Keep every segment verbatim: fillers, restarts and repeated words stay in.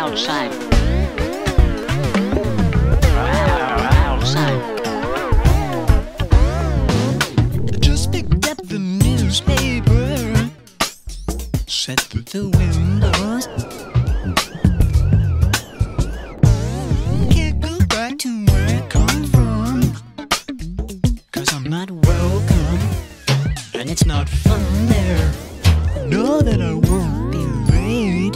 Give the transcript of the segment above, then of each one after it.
outside. Outside. Just picked up the newspaper, sat through the windows. Can't go back to where I come from, 'cause I'm not welcome, and it's not fun there. I know that I won't be made.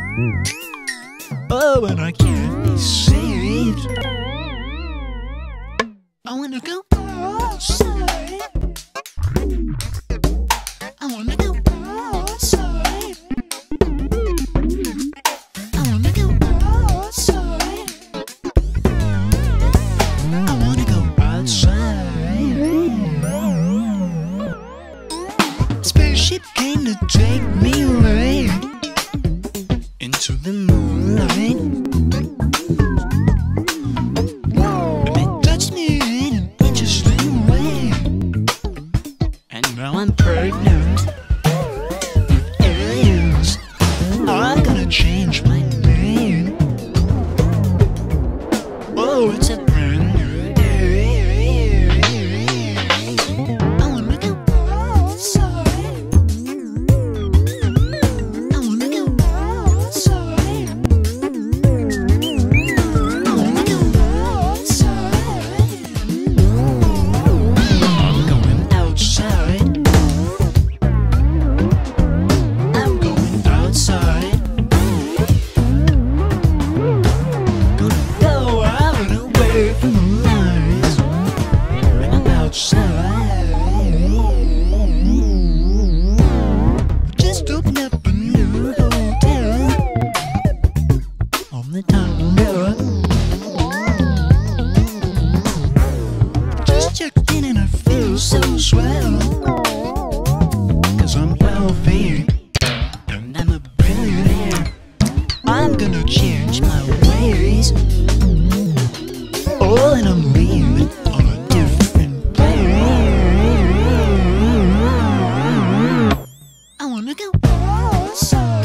Oh, and I can't be saved. I wanna go outside. I wanna go outside. I wanna go outside. I wanna go outside. Spaceship came to take me away into the moonlight. It touched me in an interesting way, and now I'm pregnant with aliens. I'm gonna change my name. Oh, it's a brand new day. I wanna go outside. I wanna go outside. I wanna go outside. I'm going outside. I'm going outside. Gonna go out and away from the lines. I'm outside. Just opened up a new hotel on the tower. Just checked in and I feel so swell, 'cause I'm wealthy and I'm a billionaire. I'm gonna change my ways. Oh, and I'm leaving on a different plane. I wanna go outside.